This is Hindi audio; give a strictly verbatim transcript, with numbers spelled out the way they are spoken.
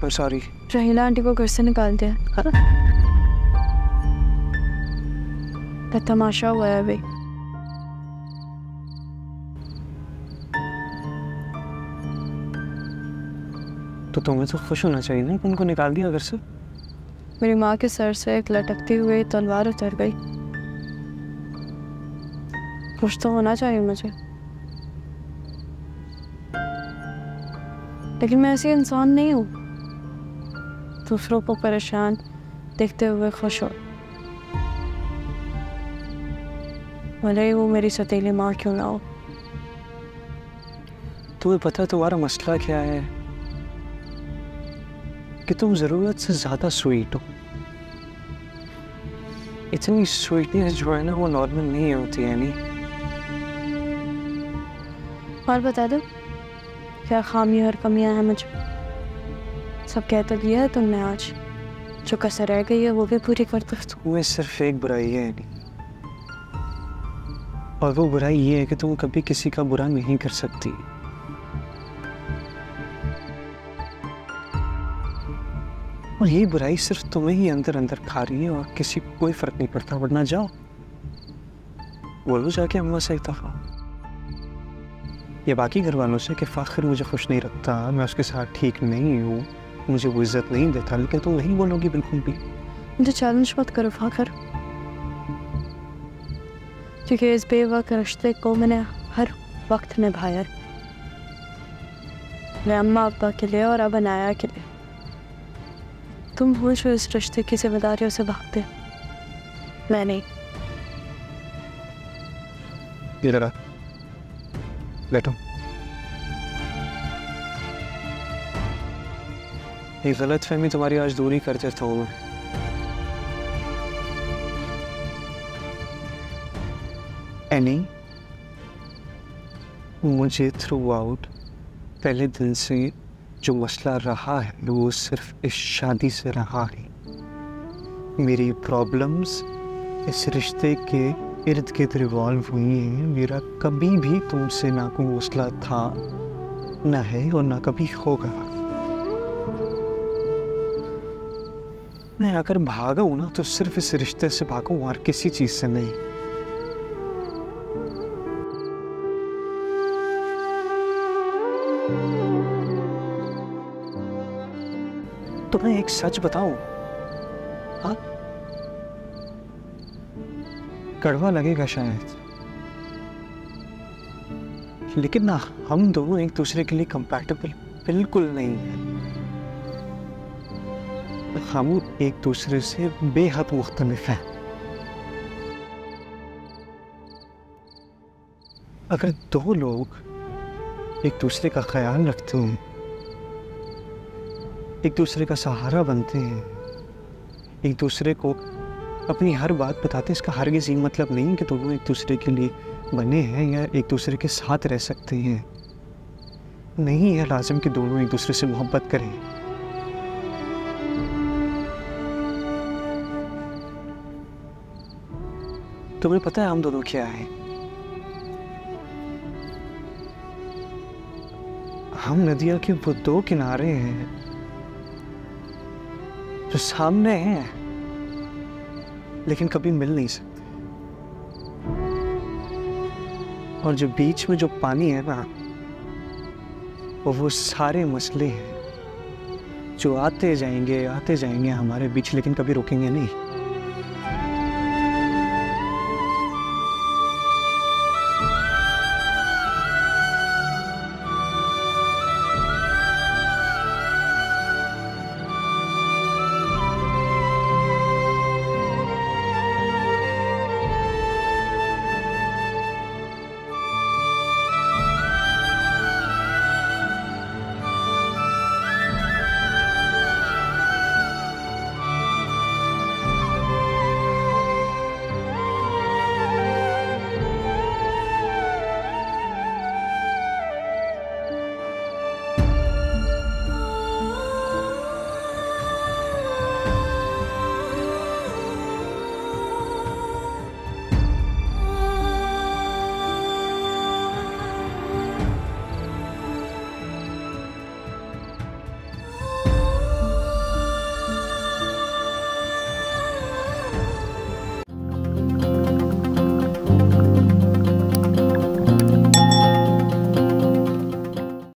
I'm sorry. रहीला आंटी को घर से निकाल दिया। हाँ? तो तमाशा हुआ है अभी। तो तुम्हें तो खुश होना चाहिए ना, उनको निकाल दिया घर से। मेरी माँ के सर से एक लटकती हुई तलवार उतर गई। खुश तो होना चाहिए मुझे, लेकिन मैं ऐसी इंसान नहीं हूँ दूसरों को परेशान देखते हुए खुश हो, भले ही वो मेरी सतीली माँ क्यों ना हो। तुम्हें पता है तुम्हारा मसला क्या है? कि तुम जरूरत से ज्यादा स्वीट हो। इतनी स्वीटनेस जो है ना वो नॉर्मल नहीं होती है। नहीं, और बता दो क्या खामी और कमियां हैं मुझ में? सब कह तो दिया है तुमने, आज जो कसर रह गई है वो भी पूरी कर दो। तुम्हें सिर्फ एक बुराई है नहीं, और वो बुराई ये है कि तुम कभी किसी का बुरा नहीं कर सकती। और ये बुराई सिर्फ तुम्हें ही अंदर अंदर खा रही है और किसी को कोई फर्क नहीं पड़ता। वरना जाओ बोलो जाके अम्मा से एक दफा, ये बाकी घर वालों से कि फाखिर मुझे खुश नहीं रखता, मैं उसके साथ ठीक नहीं हूँ, मुझे वो इज्जत नहीं देता। लेकिन तुम नहीं बोलोगी बिल्कुल भी। मुझे चैलेंज मत करो फाखिर, क्योंकि इस बेवक्त रिश्ते को मैंने हर वक्त निभाया। मैं अम्मा अब्बा के लिए और अब अनाया के लिए। तुम हो जो इस रिश्ते की जिम्मेदारियों से भागते, मैं नहीं। ये लगा बैठो। एक गलत फहमी तुम्हारी आज दूरी कर देता हूँ मैं। एनी, मुझे थ्रू आउट पहले दिन से जो मसला रहा है वो सिर्फ इस शादी से रहा है। मेरी प्रॉब्लम्स इस रिश्ते के इर्द गिर्द रिवॉल्व हुई हैं। मेरा कभी भी तुमसे ना कोई मसला था, ना है और ना कभी होगा। मैं अगर भागा हूं ना तो सिर्फ इस रिश्ते से भागा हूं और किसी चीज से नहीं। तुम्हें एक सच बताऊं, हाँ कड़वा लगेगा शायद, लेकिन ना हम दोनों एक दूसरे के लिए कंपैटिबल बिल्कुल नहीं है। हम एक दूसरे से बेहद मुख्तलिफ हैं। अगर दो लोग एक दूसरे का ख्याल रखते हैं, एक दूसरे का सहारा बनते हैं, एक दूसरे को अपनी हर बात बताते हैं, इसका हरगिज़ ये मतलब नहीं कि दोनों एक दूसरे के लिए बने हैं या एक दूसरे के साथ रह सकते हैं। नहीं है लाजिम कि दोनों एक दूसरे से मोहब्बत करें। तुम्हें पता है हम दोनों क्या हैं? हम नदिया के वो दो किनारे हैं जो सामने हैं लेकिन कभी मिल नहीं सकते, और जो बीच में जो पानी है ना वो वो सारे मसले हैं जो आते जाएंगे आते जाएंगे हमारे बीच, लेकिन कभी रुकेंगे नहीं।